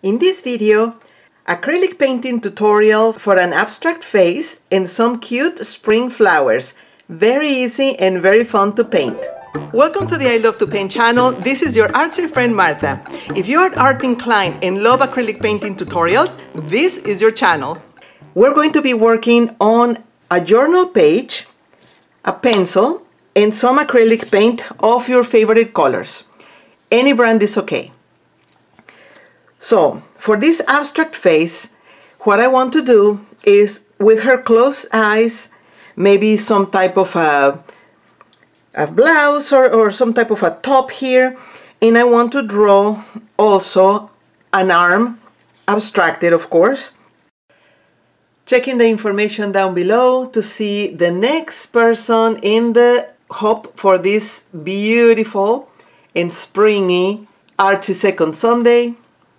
In this video, acrylic painting tutorial for an abstract face and some cute spring flowers. Very easy and very fun to paint. Welcome to the I Love to Paint channel. This is your artsy friend Marta. If you are art inclined and love acrylic painting tutorials, this is your channel. We're going to be working on a journal page, a pencil, and some acrylic paint of your favorite colors. Any brand is okay. So, for this abstract face, what I want to do is, with her closed eyes, maybe some type of a blouse or some type of a top here, and I want to draw also an arm, abstracted of course. Checking the information down below to see the next person in the hop for this beautiful and springy artsy second Sunday.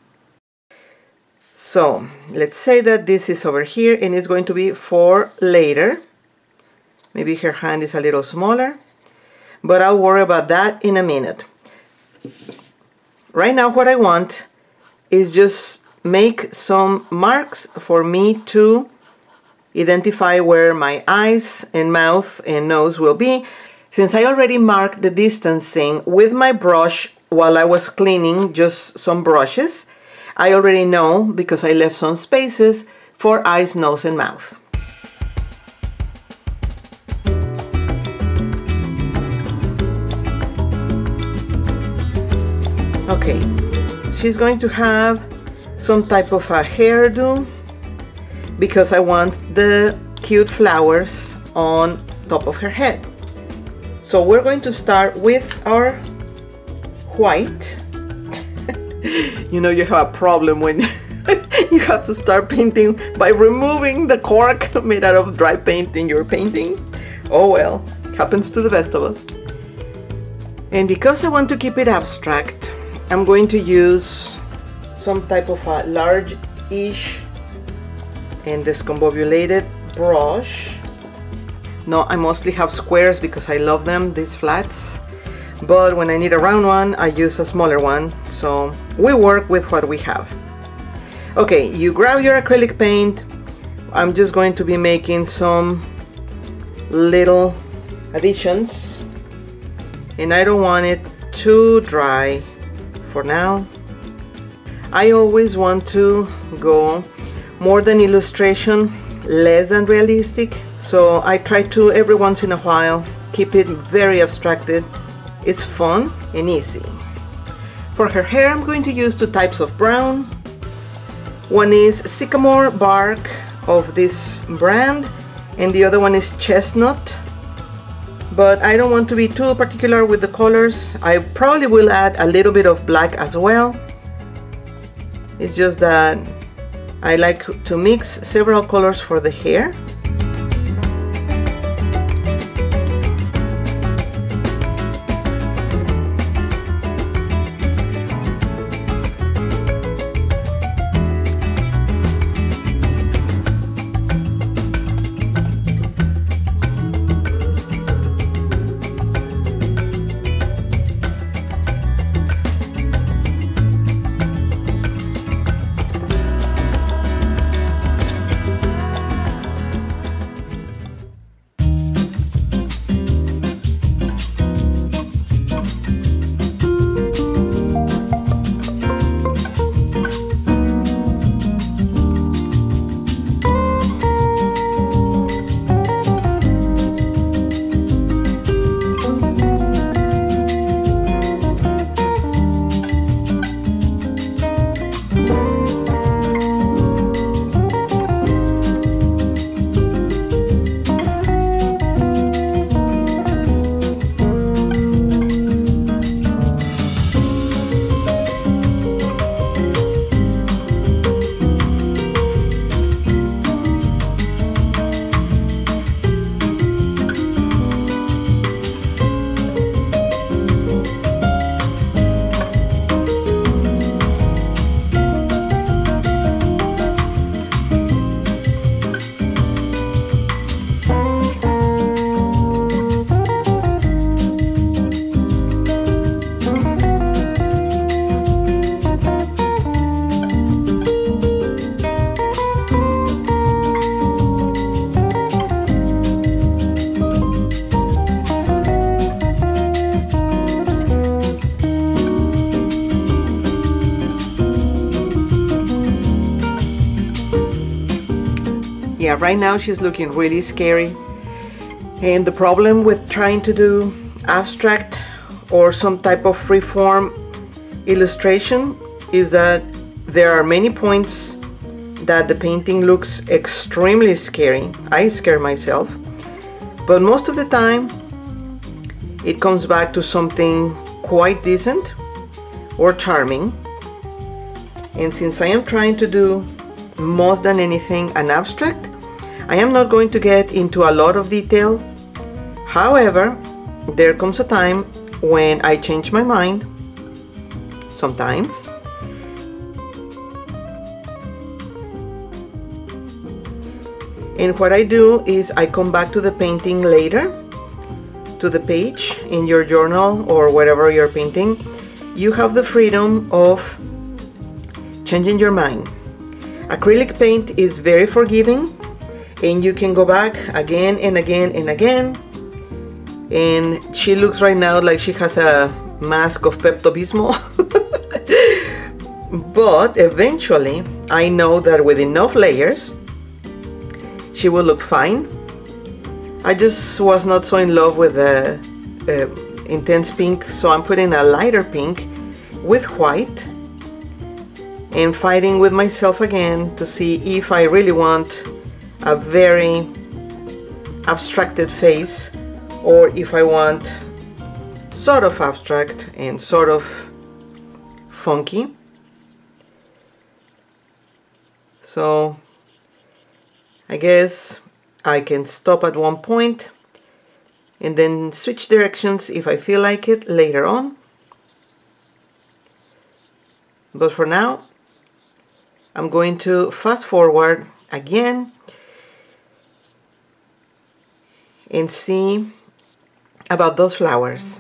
So let's say that this is over here and it's going to be for later. Maybe her hand is a little smaller, but I'll worry about that in a minute. Right now what I want is just make some marks for me to identify where my eyes and mouth and nose will be. Since I already marked the distancing with my brush while I was cleaning just some brushes, I already know because I left some spaces for eyes, nose, and mouth. Okay, she's going to have some type of a hairdo because I want the cute flowers on top of her head. So we're going to start with our white. You know, you have a problem when you have to start painting by removing the cork made out of dry paint in your painting. Oh well, happens to the best of us. And because I want to keep it abstract, I'm going to use some type of a large-ish and discombobulated brush. No, I mostly have squares because I love them, these flats. But when I need a round one, I use a smaller one. So we work with what we have. Okay, you grab your acrylic paint. I'm just going to be making some little additions. And I don't want it too dry for now. I always want to go more than illustration, less than realistic. So I try to, every once in a while, keep it very abstracted. It's fun and easy. For her hair, I'm going to use two types of brown. One is sycamore bark of this brand, and the other one is chestnut. But I don't want to be too particular with the colors. I probably will add a little bit of black as well. It's just that I like to mix several colors for the hair. Yeah, right now she's looking really scary. And the problem with trying to do abstract or some type of freeform illustration is that there are many points that the painting looks extremely scary. I scare myself, but most of the time it comes back to something quite decent or charming. And since I am trying to do more than anything an abstract, I am not going to get into a lot of detail. However, there comes a time when I change my mind sometimes. And what I do is I come back to the painting later, to the page in your journal or wherever you're painting. You have the freedom of changing your mind. Acrylic paint is very forgiving, and you can go back again and again and again. And she looks right now like she has a mask of Pepto-Bismol. But eventually, I know that with enough layers, she will look fine. I just was not so in love with the intense pink, so I'm putting a lighter pink with white and fighting with myself again to see if I really want a very abstracted face or if I want sort of abstract and sort of funky. So I guess I can stop at one point and then switch directions if I feel like it later on. But for now, I'm going to fast forward again and see about those flowers.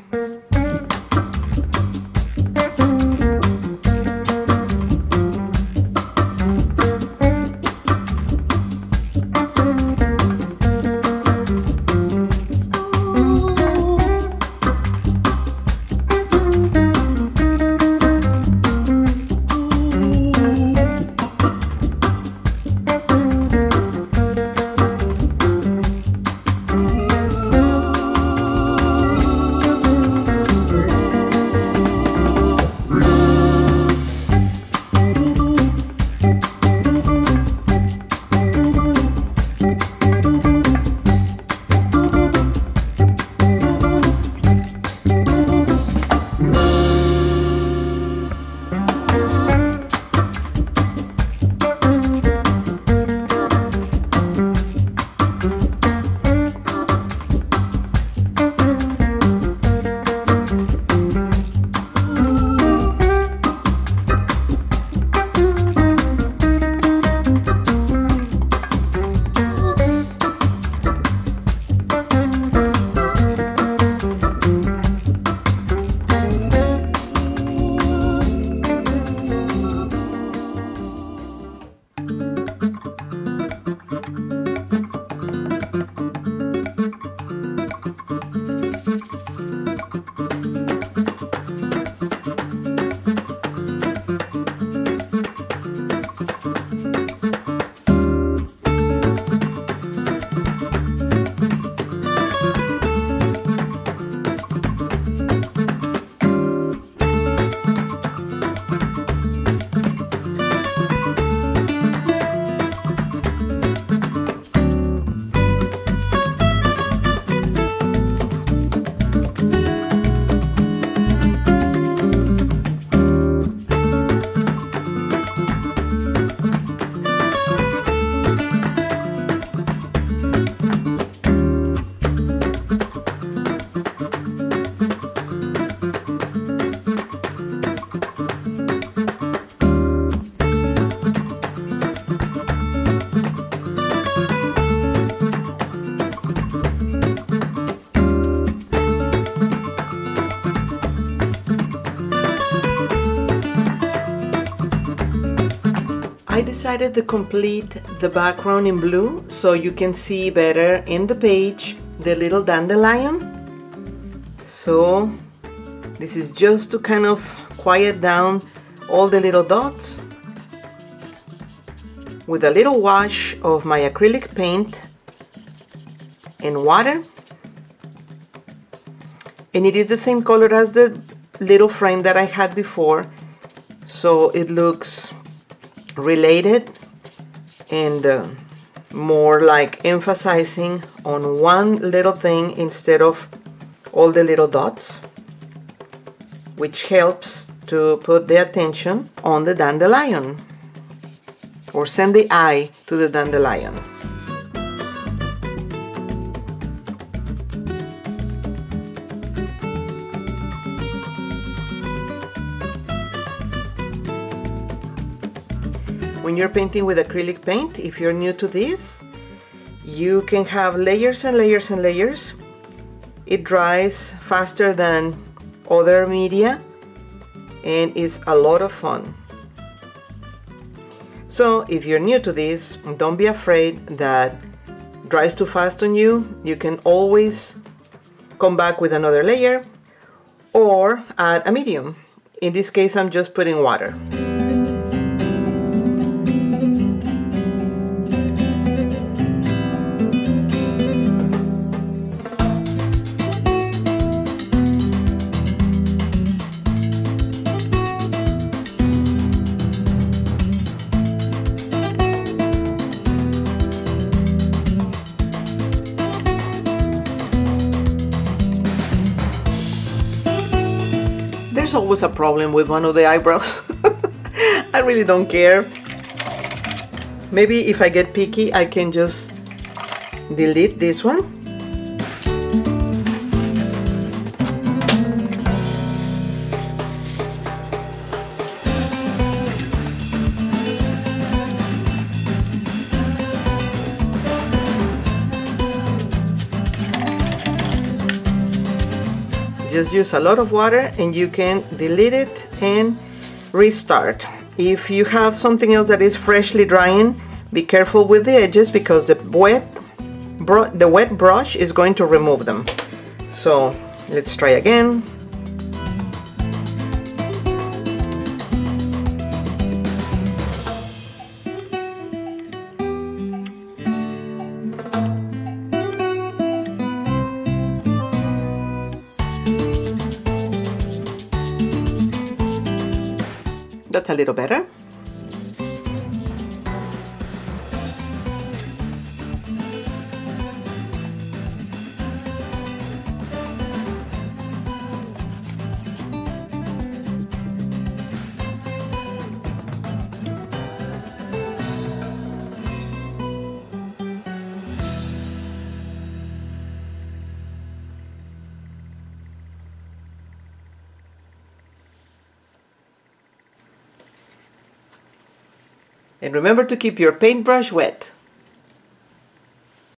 I decided to complete the background in blue so you can see better in the page the little dandelion. So this is just to kind of quiet down all the little dots. with a little wash of my acrylic paint and water. And it is the same color as the little frame that I had before, so it looks related and more like emphasizing on one little thing instead of all the little dots, which helps to put the attention on the dandelion or send the eye to the dandelion. When you're painting with acrylic paint, if you're new to this, you can have layers and layers and layers. It dries faster than other media and it's a lot of fun. So if you're new to this, don't be afraid that dries too fast on you. You can always come back with another layer or add a medium. In this case, I'm just putting water. There's always a problem with one of the eyebrows. I really don't care. Maybe if I get picky, I can just delete this one. Just use a lot of water and you can delete it and restart. If you have something else that is freshly drying, be careful with the edges because the wet brush is going to remove them. So let's try again. That's a little better. And remember to keep your paintbrush wet.